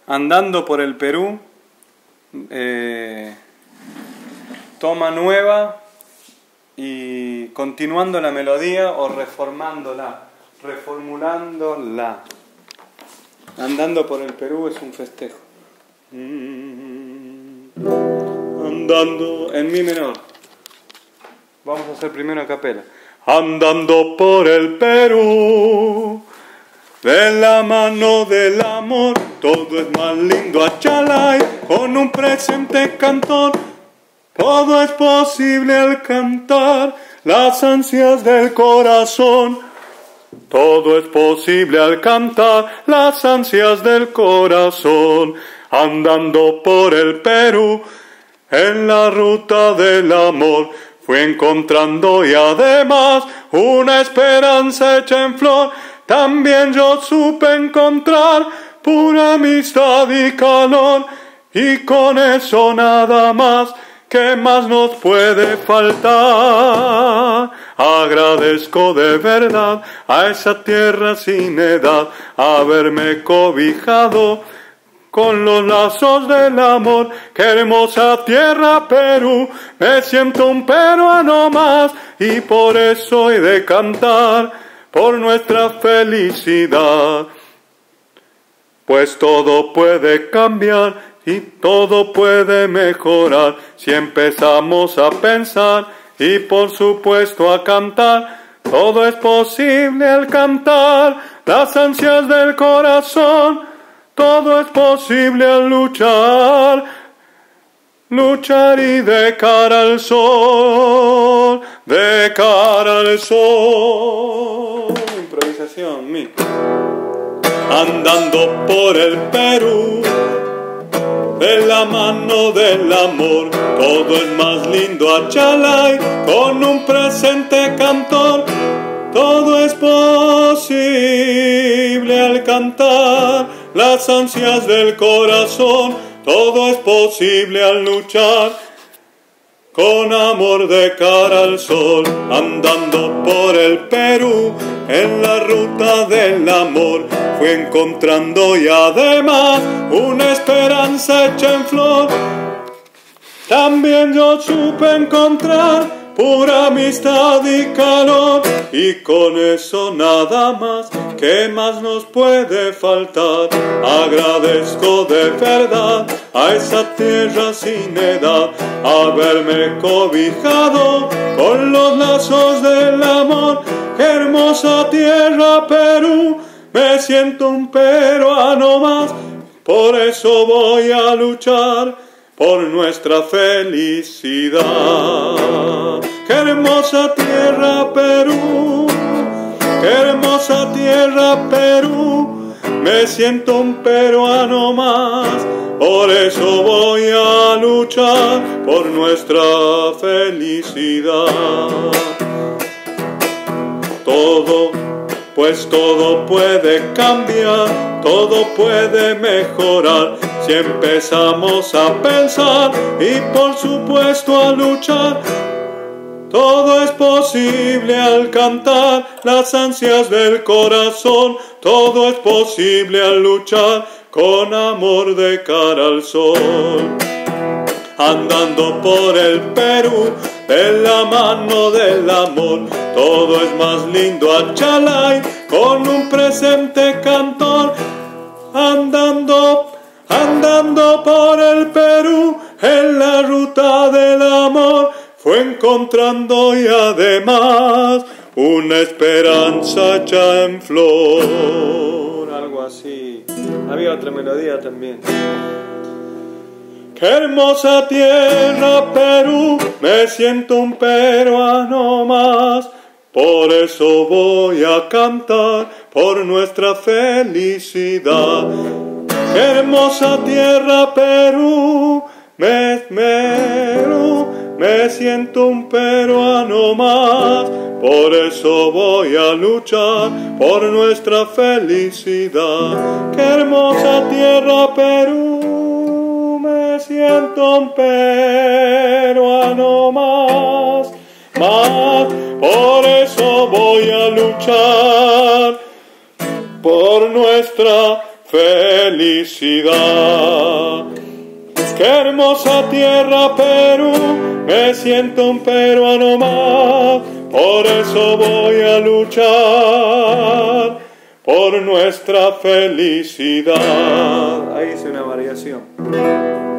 Andando por el Perú, toma nueva y continuando la melodía o reformándola, reformulándola. Andando por el Perú es un festejo. Andando en mi menor. Vamos a hacer primero a capela. Andando por el Perú, de la mano del amor, todo es más lindo achalay, con un presente cantor, todo es posible al cantar las ansias del corazón. Todo es posible al cantar las ansias del corazón. Andando por el Perú, en la ruta del amor, fui encontrando y además una esperanza hecha en flor. También yo supe encontrar pura amistad y calor, y con eso nada más. ¿Qué más nos puede faltar? Agradezco de verdad a esa tierra sin edad haberme cobijado con los lazos del amor. Qué hermosa tierra Perú, me siento un peruano más, y por eso he de cantar por nuestra felicidad. Pues todo puede cambiar y todo puede mejorar si empezamos a pensar y por supuesto a cantar. Todo es posible al cantar las ansias del corazón. Todo es posible al luchar, luchar y de cara al sol, de cara al sol. Improvisación, mi. Andando por el Perú, de la mano del amor, todo es más lindo achalay, con un presente cantor. Todo es posible al cantar las ansias del corazón. Todo es posible al luchar con amor de cara al sol. Andando por el Perú, en la ruta del amor, fui encontrando y además una esperanza hecha en flor. También yo supe encontrar pura amistad y calor, y con eso nada más. ¿Qué más nos puede faltar? Agradezco de verdad a esa tierra sin edad haberme cobijado con los lazos del amor. ¡Qué hermosa tierra Perú! Me siento un peruano más, por eso voy a luchar por nuestra felicidad. ¡Qué hermosa tierra Perú! ¡Qué hermosa tierra Perú! Me siento un peruano más, por eso voy a luchar por nuestra felicidad. Pues todo puede cambiar, todo puede mejorar si empezamos a pensar y por supuesto a luchar. Todo es posible al cantar las ansias del corazón. Todo es posible al luchar con amor de cara al sol. Andando por el Perú, de la mano del amor, todo es más lindo achalay, con un presente cantor. Andando por el Perú, en la ruta del amor, fue encontrando y además una esperanza hecha en flor. Algo así. Había otra melodía también. ¡Qué hermosa tierra Perú! Me siento un peruano más, por eso voy a cantar por nuestra felicidad. ¡Qué hermosa tierra Perú! Me siento un peruano más, por eso voy a luchar por nuestra felicidad. ¡Qué hermosa tierra Perú! Me siento un peruano más, por eso voy a luchar por nuestra felicidad. Qué hermosa tierra Perú, me siento un peruano más, por eso voy a luchar por nuestra felicidad. Ahí hice una variación.